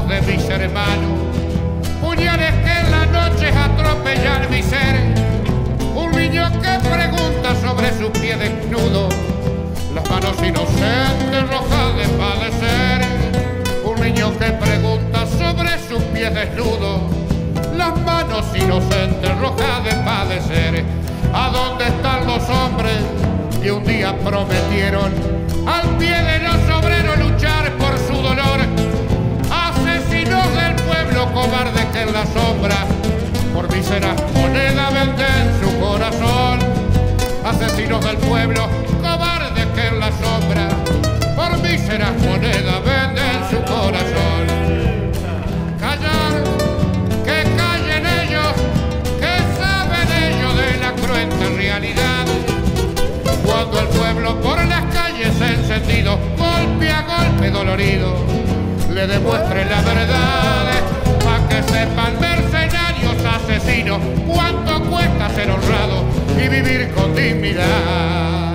de mis hermanos, puñales que en la noche atropellan mi ser. Un niño que pregunta sobre su pie desnudo, las manos inocentes rojas de padecer. Un niño que pregunta sobre su pie desnudo, las manos inocentes rojas de padecer. ¿A dónde están los hombres que un día prometieron al pie de los obreros luchar por su dolor? Asesinos del pueblo cobarde que en la sombra por míseras monedas venden su corazón. Asesinos del pueblo cobarde que en la sombra por míseras monedas venden su corazón. Callar, que callen ellos, que saben ellos de la cruenta realidad. Cuando el pueblo por las calles encendido, golpe a golpe dolorido, le demuestre la verdad, pa' que sepan mercenarios asesinos cuánto cuesta ser honrado y vivir con dignidad.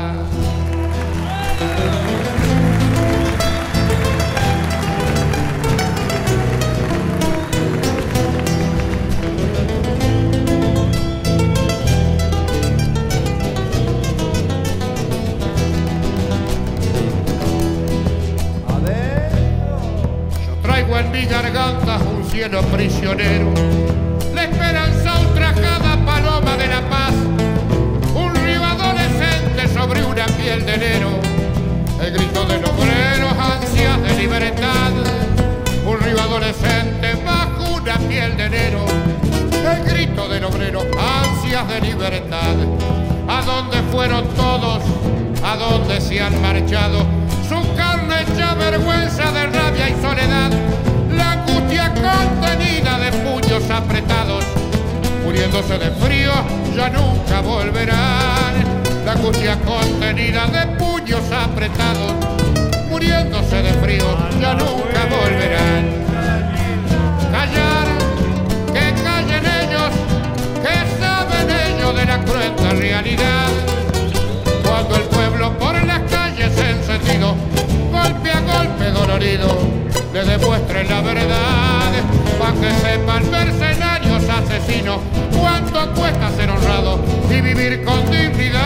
Traigo en mi garganta un cielo prisionero, la esperanza ultrajada paloma de la paz, un río adolescente sobre una piel de enero, el grito de los obreros, ansias de libertad. Un río adolescente bajo una piel de enero, el grito del obrero, ansias de libertad. ¿A dónde fueron todos? ¿A dónde se han marchado? Su carne hecha vergüenza de rabia y soledad, la angustia contenida de puños apretados, muriéndose de frío ya nunca volverán. La angustia contenida de puños apretados, muriéndose de frío ya nunca volverán. Callar, que callen ellos, que saben ellos de la cruenta realidad. Cuando el pueblo por las calles encendido, golpe a golpe dolorido, le demuestre la verdad, pa' que sepan mercenarios asesinos cuánto cuesta ser honrado y vivir con dignidad.